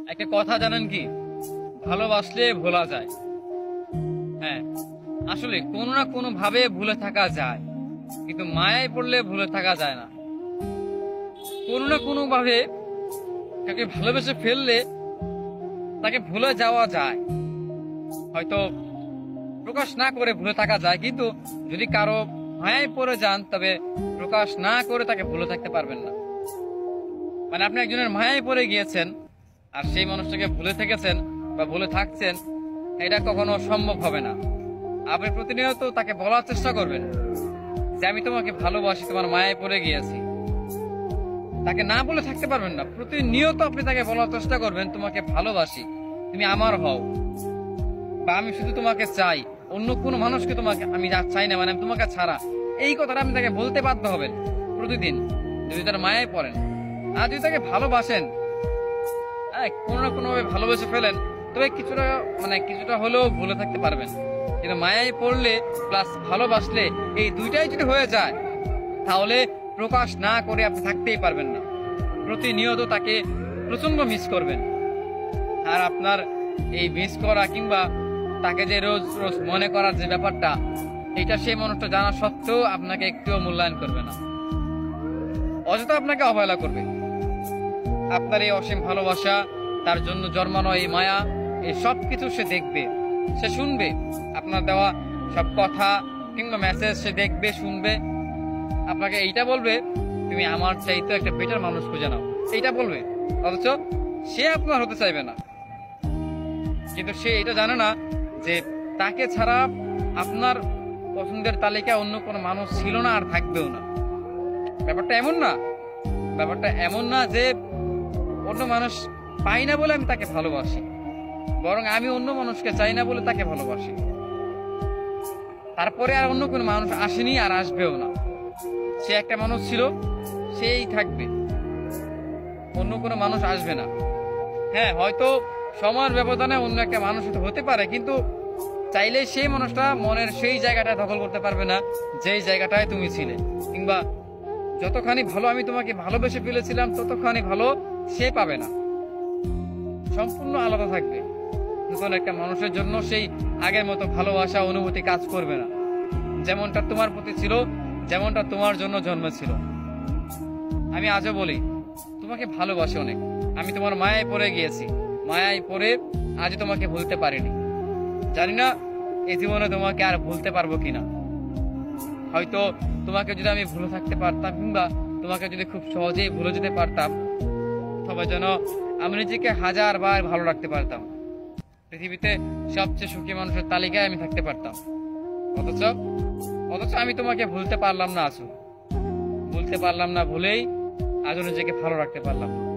একটা কথা জানেন কি, ভালোবাসলে ভোলা যায়। হ্যাঁ, আসলে কোনো না কোনো ভাবে ভুলে থাকা যায়, কিন্তু মায়ায় পড়লে ভুলে থাকা যায় না। কোনো না কোনো ভাবে কাকে ভালোবেসে ফেললে তাকে ভুলে যাওয়া যায়। হয়তো প্রকাশ না করে ভুলে থাকা যায়, কিন্তু যদি কারো মায়ায় পড়ে যান তবে প্রকাশ না করে তাকে ভুলে থাকতে পারবেন না। মানে আপনি একজনের মায়ায় পড়ে গিয়েছেন আর সেই মানুষটাকে ভুলে থেকেছেন বা ভুলে থাকছেন, এটা কখনো সম্ভব হবে না। আপনি প্রতিনিয়ত তাকে বলার চেষ্টা করবেন যে আমি তোমাকে ভালোবাসি, তোমার মায়ায় পড়ে গিয়েছি। তাকে না বলে থাকতে পারবেন না। প্রতিনিয়ত আপনি তাকে বলার চেষ্টা করবেন তোমাকে ভালোবাসি, তুমি আমার হও, বা আমি শুধু তোমাকে চাই, অন্য কোনো মানুষকে তোমাকে আমি চাই না, মানে আমি তোমাকে ছাড়া। এই কথাটা আপনি তাকে বলতে বাধ্য হবেন প্রতিদিন, যদি তার মায়ায় পড়েন। আর যদি তাকে ভালোবাসেন, কোনো না কোনো ভাবে ভালোবেসে ফেলেন, তবে কিছুটা হলেও ভুলে থাকতে পারবেন। কিন্তু মায়ায় পড়লে প্লাস ভালোবাসলে এই দুইটাই যদি হয়ে যায়, তাহলে প্রকাশ না করে আপনি থাকতেই পারবেন না। প্রতিনিয়ত তাকে প্রচন্ড মিস করবেন। আর আপনার এই মিস করা কিংবা তাকে যে রোজ রোজ মনে করার যে ব্যাপারটা, এটা সেই মানুষটা জানা সত্ত্বেও আপনাকে একটুও মূল্যায়ন করবে না, অযথা আপনাকে অবহেলা করবে। আপনার এই অসীম ভালোবাসা, তার জন্য জন্মানো এই মায়া, এই সব কিছু সে দেখবে, সে শুনবে। আপনার দেওয়া সব কথা কিংবা মেসেজ সে দেখবে, শুনবে। আপনাকে এইটা বলবে তুমি আমার চাইতে একটা বেটার মানুষ খুঁজে নাও, এইটা বলবে। অথচ সে আপনার হতে চাইবে না, কিন্তু সে এটা জানে না যে তাকে ছাড়া আপনার পছন্দের তালিকায় অন্য কোনো মানুষ ছিল না আর থাকবেও না। ব্যাপারটা এমন না যে অন্য মানুষ পাই না বলে আমি তাকে ভালোবাসি, বরং আমি অন্য মানুষকে চাই না বলে তাকে ভালোবাসি। তারপরে আর অন্য কোনো মানুষ আসেনি আর আসবেও না। সে একটা মানুষ ছিল, সেই থাকবে, অন্য কোনো মানুষ আসবে না। হ্যাঁ, হয়তো সময়ের ব্যবধানে অন্য একটা মানুষ হতে পারে, কিন্তু চাইলে সেই মানুষটা মনের সেই জায়গাটা দখল করতে পারবে না যেই জায়গাটায় তুমি ছিলে। কিংবা যতখানি ভালো আমি তোমাকে ভালোবেসে ফেলেছিলাম, ততখানি ভালো সে পাবে না। সম্পূর্ণ আলাদা থাকবে। নতুন একটা মানুষের জন্য সেই আগের মতো ভালোবাসা, অনুভূতি কাজ করবে না, যেমনটা তোমার প্রতি ছিল, যেমনটা তোমার জন্য জন্মেছিল। আমি আজও বলি, তোমাকে ভালোবাসি অনেক। আমি তোমার মায়ায় পড়ে গিয়েছি, মায়ায় পড়ে আজও তোমাকে ভুলতে পারিনি। জানি না এই জীবনে তোমাকে আর ভুলতে পারবো কিনা। হয়তো তোমাকে যদি আমি ভুলে থাকতে পারতাম, কিংবা তোমাকে যদি খুব সহজেই ভুলে যেতে পারতাম, তবে যেন আমি নিজেকে 1000 বার ভালো রাখতে পারতাম, পৃথিবীতে সবচেয়ে সুখী মানুষের তালিকায় আমি থাকতে পারতাম। অথচ আমি তোমাকে ভুলতে পারলাম না, ভুলতে পারলাম না, ভুলেই আজও নিজেকে ভালো রাখতে পারলাম।